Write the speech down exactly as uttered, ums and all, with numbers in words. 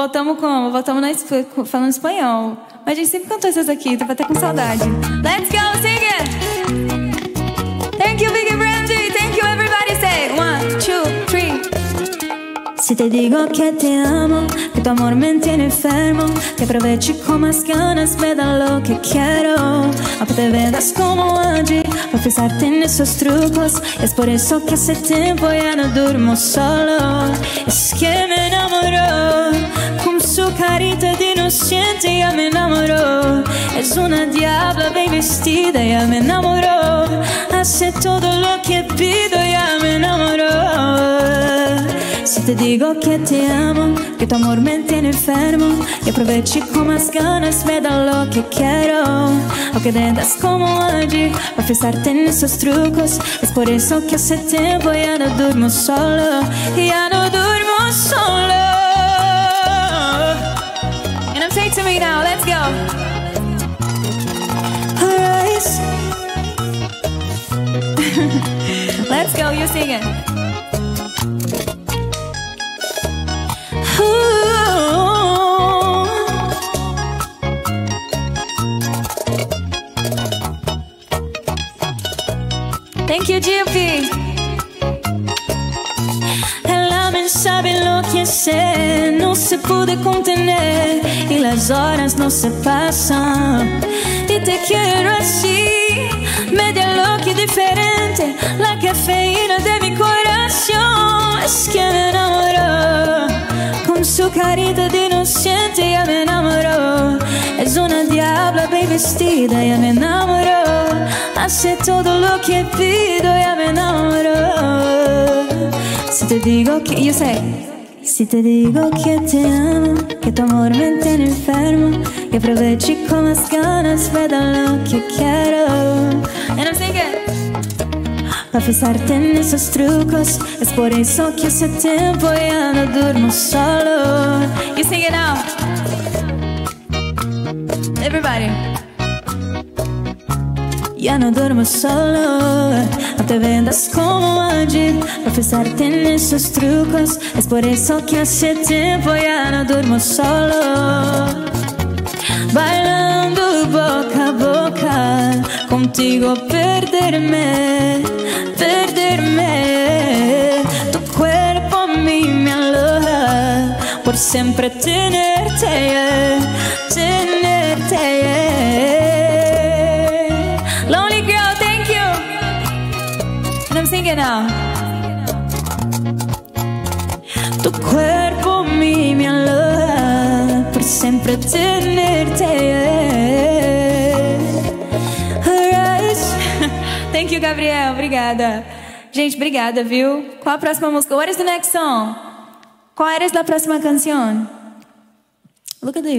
Voltamos como? Voltamos na, falando espanhol. Mas a gente sempre cantou essas aqui, tô até com saudade. Let's go, sing it! Thank you, Big Brandy. Thank you, everybody. Say one, two, three. Si te digo que te amo, que tu amor me tiene enfermo, que aproveche con más ganas, me da lo que quiero. Aunque te vendas como Andy, por fijarte en esos trucos. Es por eso que hace tiempo ya no duermo solo. Es que me enamoró, con su carita de inocente ya me enamoró. Es una diabla bien vestida, ya me enamoró. Hace todo lo que pido, ya me enamoró. Si te digo que te amo, que tu amor me tiene enfermo, y aproveche con más ganas, me da lo que quiero. Aunque vendas como Andy, para fijarte en esos trucos. Es por eso que hace tiempo ya no duermo solo, ya no duermo solo. And I'm saying to me now, let's go. Alright. Let's go, you sing it. Thank you, G P. Ela me sabe enlouquecer, no se puede contener y las horas no se pasan. Y te quiero así, media loca y diferente, la cafeína de mi corazón. Es que me enamoró, con su carita de inocente ya me enamoró. Es una diabla bien vestida, ya me enamoró. Hace todo lo que pido, ya me enamoró. Si te digo que, yo sé, si te digo que te amo, que tu amor me tiene enfermo, que aproveche con las ganas, me da lo que quiero. And I'm singing. Pa' fijarte en esos trucos, es por eso que hace tiempo ya no duermo solo. You sing it now. Everybody. Ya no duermo solo, no te vendas como Andy, para fijarte en esos trucos. Es por eso que hace tiempo ya no duermo solo. Bailando boca a boca, contigo perderme, perderme. Tu cuerpo a mí me aloja, por siempre tenerte, tenerte. Lonely girl, thank you. And I'm singing now. Tu cuerpo a mí me aloja, por siempre tenerte. Alright. Thank you, Gabriel. Obrigada. Gente, obrigada, viu? Qual a próxima música? What is the next song? Qual eres la próxima canción? Look at this.